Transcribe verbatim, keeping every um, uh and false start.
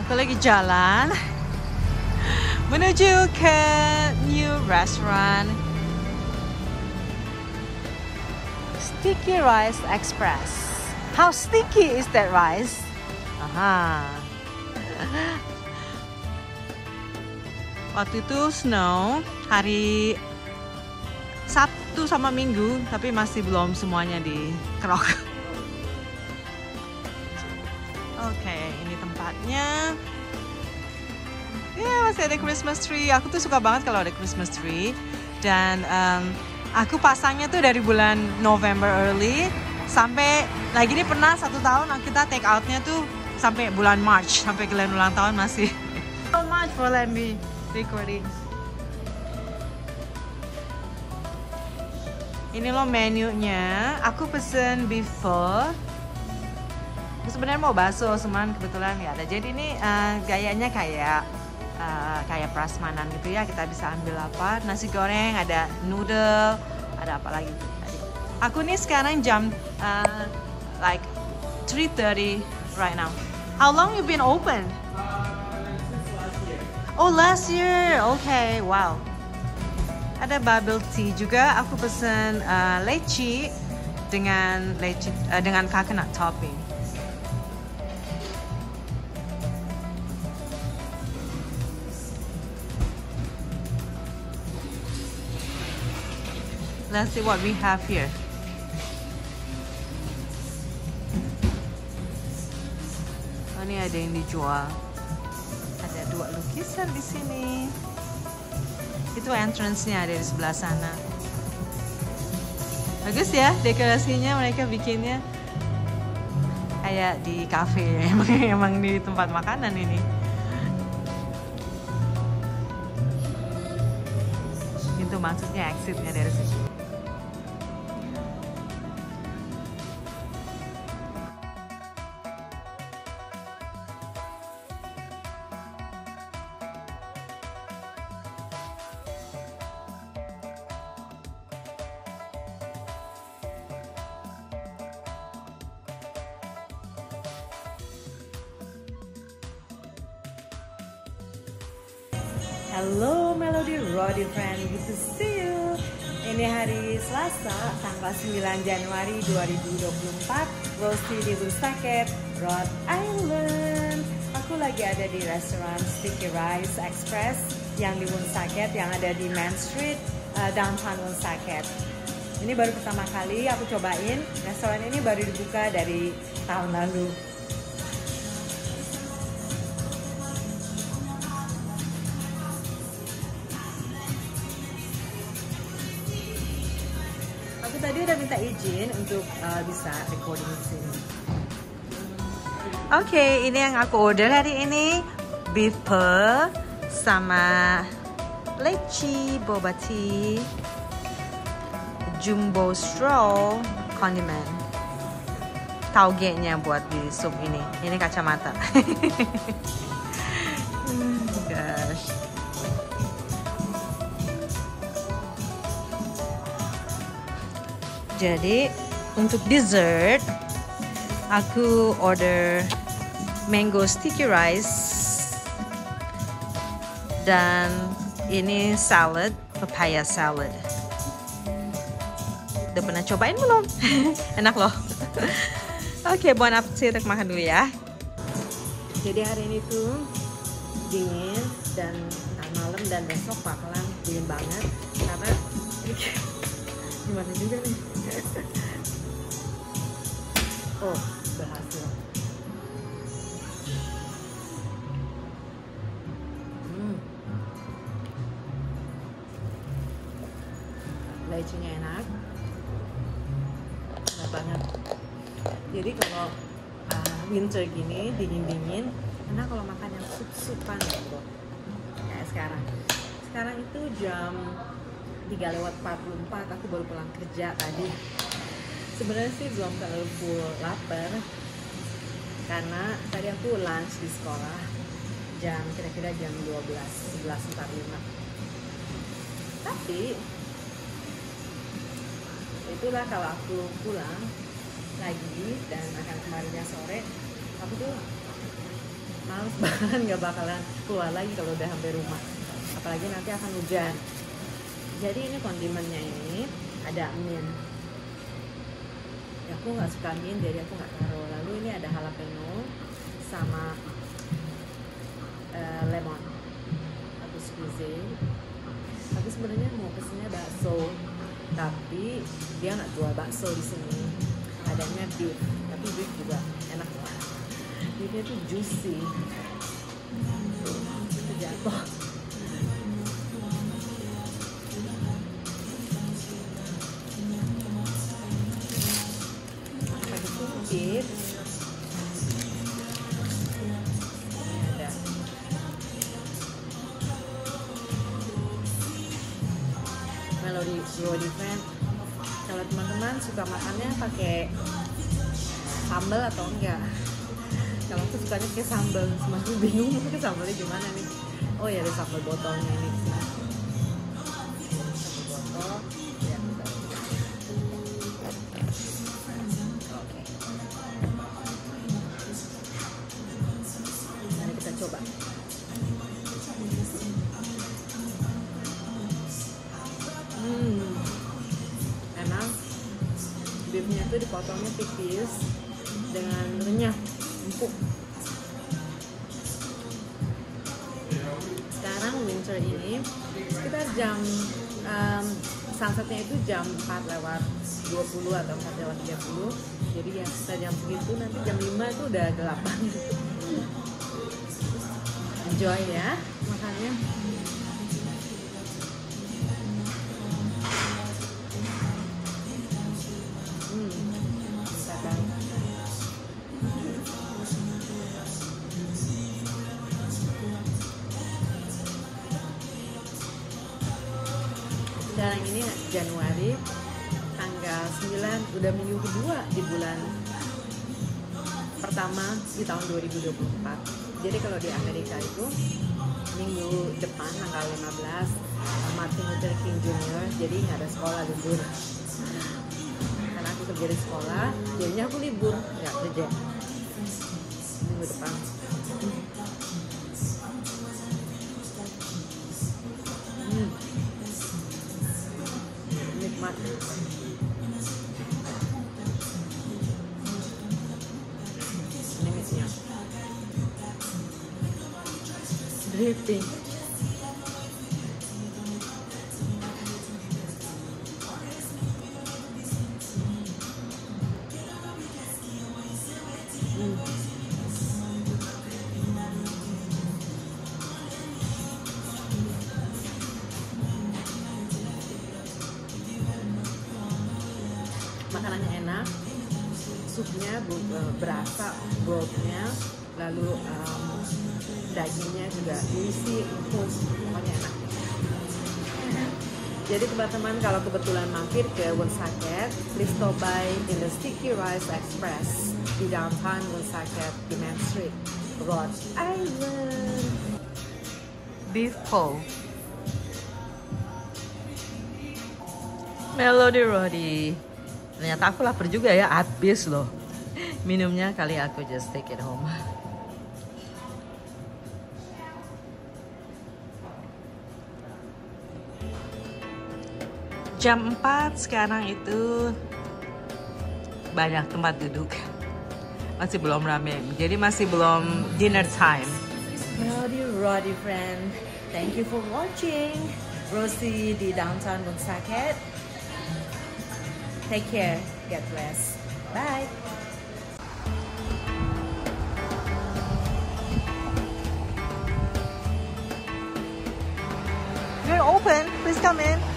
Aku lagi jalan menuju ke new restaurant Sticky Rice Express. How sticky is that rice? Aha. Waktu itu snow hari Sabtu sama Minggu, tapi masih belum semuanya dikerok. Oke, okay, ini tempatnya. Ya, yeah, masih ada Christmas tree. Aku tuh suka banget kalau ada Christmas tree. Dan um, aku pasangnya tuh dari bulan November early sampai lagi ini pernah satu tahun kita take outnya tuh sampai bulan March, sampai kalian ulang tahun masih. So much for let me recording. Ini loh menunya. Aku pesen beef pho. Aku sebenarnya mau bakso, cuman kebetulan nggak ada. Jadi ini uh, gayanya kayak uh, kayak prasmanan gitu ya. Kita bisa ambil apa? Nasi goreng, ada noodle, ada apa lagi? Aku nih sekarang jam uh, like three thirty right now. How long you been open? Uh, since last year. Oh, last year. Okay, wow. Ada bubble tea juga. Aku pesen uh, leci dengan leci uh, dengan coconut topping. Let's see what we have here. Oh, ini ada yang dijual. Ada dua lukisan di sini. Itu entrance-nya ada di sebelah sana. Bagus ya dekorasinya, mereka bikinnya kayak di cafe. Emang emang di tempat makanan ini. Itu maksudnya exitnya dari situ. Halo Melody Rodi friend, good to see you. Ini hari Selasa, tanggal sembilan Januari dua ribu dua puluh empat, Rosti di Woonsocket, Rhode Island. Aku lagi ada di restoran Sticky Rice Express yang di Woonsocket, yang ada di Main Street, uh, downtown Woonsocket. Ini baru pertama kali aku cobain. Restoran ini baru dibuka dari tahun lalu. Tadi udah minta izin untuk uh, bisa recording di sini. Oke, okay, ini yang aku order hari ini, beef pho sama leci boba tea, jumbo straw condiment. Tauge-nya buat di sup ini. Ini kacamata. Gosh. Jadi untuk dessert aku order mango sticky rice dan ini salad, papaya salad. Udah pernah cobain belum? Enak loh. Oke, okay, bon appetit, aku makan dulu ya. Jadi hari ini tuh dingin dan malam dan besok bakalan dingin banget karena gimana juga nih. Oh, berhasil. Hmm. Lecinya enak. Enak banget. Jadi kalau uh, winter gini, dingin-dingin, enak kalau makan yang sup-supan gitu. Kayak sekarang. Sekarang itu jam tiga lewat empat puluh empat, aku baru pulang kerja tadi. Sebenarnya sih belum terlalu full lapar karena tadi aku lunch di sekolah jam kira-kira jam dua belas, sebelas empat puluh lima. Tapi itulah kalau aku pulang lagi dan akan kemarinnya sore, aku tuh males banget, nggak bakalan keluar lagi kalau udah sampai rumah, apalagi nanti akan hujan. Jadi ini kondimennya ini ada mint, ya, aku nggak suka mint jadi aku nggak taruh. Lalu ini ada jalapeno sama uh, lemon, aku squeeze. Tapi sebenarnya mau pesennya bakso, tapi dia nggak jual bakso di sini, adanya beef, tapi beef juga enak lah. Beefnya tuh juicy, itu jatuh. Pakai sedikit. Ini ada Melody Rodi Friend. Kalau teman-teman suka makannya pakai sambal atau enggak? Kalau aku sukanya pakai sambal, cuma aku bingung pakai sambalnya gimana nih. Oh ya, ada sambal botolnya ini. Sambal botol. Ya, kita. Oke. Mari kita coba. Hmm, enak. Beefnya tuh dipotongnya tipis dengan renyah, empuk. Sekarang winter ini sekitar jam um, sunsetnya itu jam empat lewat dua puluh atau empat lewat tiga puluh. Jadi ya kita jam segitu, nanti jam lima itu udah gelapan. Enjoy ya makannya. Sekarang ini Januari tanggal sembilan, udah minggu kedua di bulan pertama di tahun dua ribu dua puluh empat. Jadi kalau di Amerika itu minggu depan tanggal lima belas Martin Luther King Junior, jadi nggak ada sekolah, libur. Karena aku kerja di sekolah, jadinya aku libur, nggak kerja minggu depan. Hmm. Nikmat. Ini misinya dripping. Hmm. Makanannya enak, supnya berasa, brothnya, lalu um, dagingnya juga juicy, empuk, pokoknya enak. Jadi teman-teman kalau kebetulan mampir ke Woonsocket, please stop by in the Sticky Rice Express di downtown Woonsocket, di Main Street, Rhode Island. Beef pho. Melody Rodi. Ternyata aku lapar juga ya, habis loh. Minumnya kali aku just take it home. Jam empat sekarang itu banyak tempat duduk. Masih belum rame, jadi masih belum dinner time. Melody Rodi friend, thank you for watching. Rosie di downtown Woonsocket. Take care. God bless. Bye. We're open. Please come in.